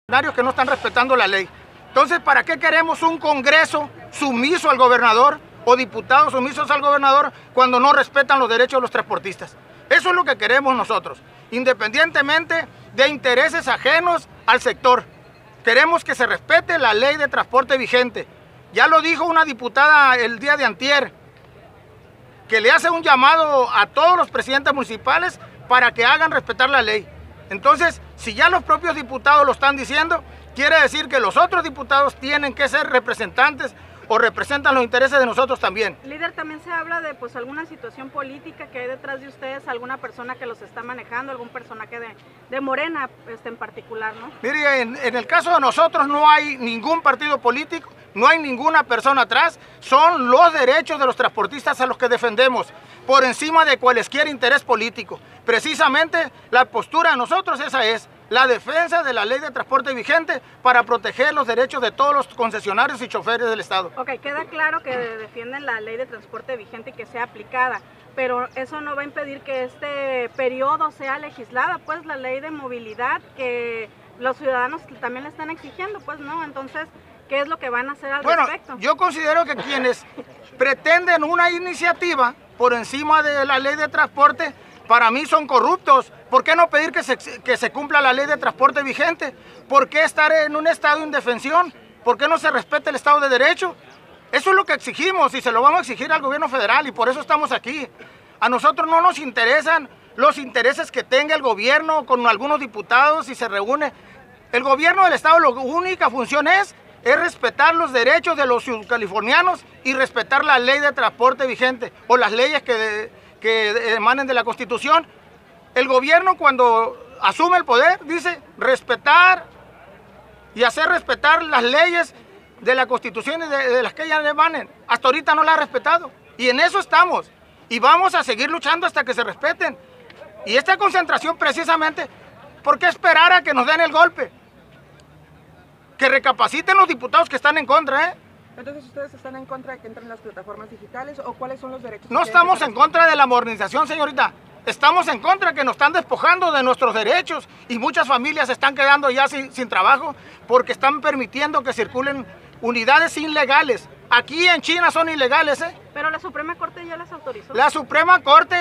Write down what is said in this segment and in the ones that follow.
Que no están respetando la ley. Entonces, ¿para qué queremos un Congreso sumiso al gobernador o diputados sumisos al gobernador cuando no respetan los derechos de los transportistas? Eso es lo que queremos nosotros, independientemente de intereses ajenos al sector. Queremos que se respete la ley de transporte vigente. Ya lo dijo una diputada el día de antier, que le hace un llamado a todos los presidentes municipales para que hagan respetar la ley. Entonces, si ya los propios diputados lo están diciendo, quiere decir que los otros diputados tienen que ser representantes o representan los intereses de nosotros también. Líder, también se habla de alguna situación política que hay detrás de ustedes, alguna persona que los está manejando, algún personaje de Morena en particular, ¿no? Mire, en el caso de nosotros no hay ningún partido político, no hay ninguna persona atrás, son los derechos de los transportistas a los que defendemos, por encima de cualquier interés político. Precisamente la postura de nosotros esa es, la defensa de la ley de transporte vigente para proteger los derechos de todos los concesionarios y choferes del Estado. Ok, queda claro que defienden la ley de transporte vigente y que sea aplicada, pero eso no va a impedir que este periodo sea legislada, pues la ley de movilidad que los ciudadanos también le están exigiendo, pues no, entonces, ¿qué es lo que van a hacer al respecto? Yo considero que quienes pretenden una iniciativa por encima de la ley de transporte, para mí son corruptos. ¿Por qué no pedir que se cumpla la ley de transporte vigente? ¿Por qué estar en un estado de indefensión? ¿Por qué no se respeta el Estado de Derecho? Eso es lo que exigimos y se lo vamos a exigir al gobierno federal y por eso estamos aquí. A nosotros no nos interesan los intereses que tenga el gobierno con algunos diputados y se reúne. El gobierno del Estado, la única función es respetar los derechos de los californianos y respetar la ley de transporte vigente o las leyes que emanen de la Constitución. El gobierno cuando asume el poder dice respetar y hacer respetar las leyes de la Constitución y de las que ellas emanen. Hasta ahorita no la ha respetado y en eso estamos y vamos a seguir luchando hasta que se respeten. Y esta concentración precisamente, ¿por qué esperar a que nos den el golpe? Que recapaciten los diputados que están en contra, Entonces, ¿ustedes están en contra de que entren las plataformas digitales o cuáles son los derechos? No estamos en contra de la modernización, señorita. Estamos en contra que nos están despojando de nuestros derechos y muchas familias se están quedando ya sin trabajo porque están permitiendo que circulen unidades ilegales. Aquí en China son ilegales, Pero la Suprema Corte ya las autorizó. La Suprema Corte,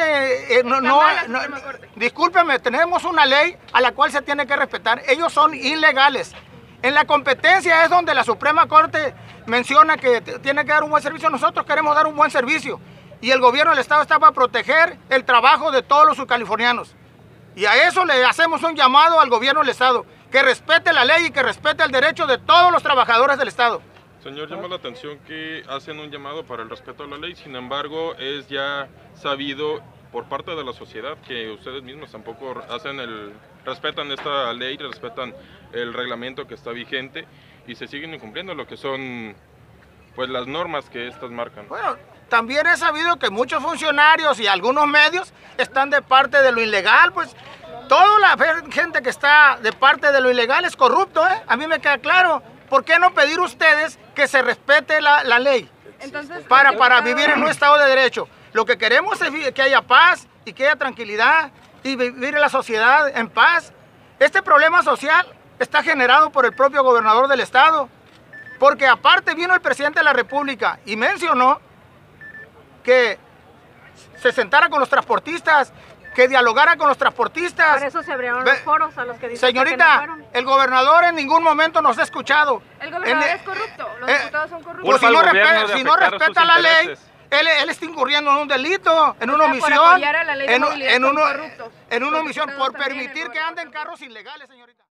discúlpeme, tenemos una ley a la cual se tiene que respetar. Ellos son ilegales. En la competencia es donde la Suprema Corte menciona que tiene que dar un buen servicio. Nosotros queremos dar un buen servicio. Y el gobierno del Estado está para proteger el trabajo de todos los subcalifornianos. Y a eso le hacemos un llamado al gobierno del Estado, que respete la ley y que respete el derecho de todos los trabajadores del Estado. Señor, llama la atención que hacen un llamado para el respeto a la ley, sin embargo, es ya sabido por parte de la sociedad que ustedes mismos tampoco respetan esta ley, respetan el reglamento que está vigente y se siguen incumpliendo lo que son pues las normas que estas marcan. Bueno, también he sabido que muchos funcionarios y algunos medios están de parte de lo ilegal, pues toda la gente que está de parte de lo ilegal es corrupto, A mí me queda claro. ¿Por qué no pedir ustedes que se respete la ley? Entonces, para vivir en un Estado de Derecho. Lo que queremos es que haya paz y que haya tranquilidad y vivir en la sociedad en paz. Este problema social está generado por el propio gobernador del Estado, porque aparte vino el presidente de la República y mencionó que se sentara con los transportistas, que dialogara con los transportistas. Por eso se abrieron los foros a los que dicen señorita, que no fueron. El gobernador en ningún momento nos ha escuchado. El gobernador es corrupto, los diputados son corruptos. Pues si no respeta la ley, él está incurriendo en un delito, en una omisión, por apoyar a la ley de movilidad en una omisión por permitir que anden carros ilegales, señorita.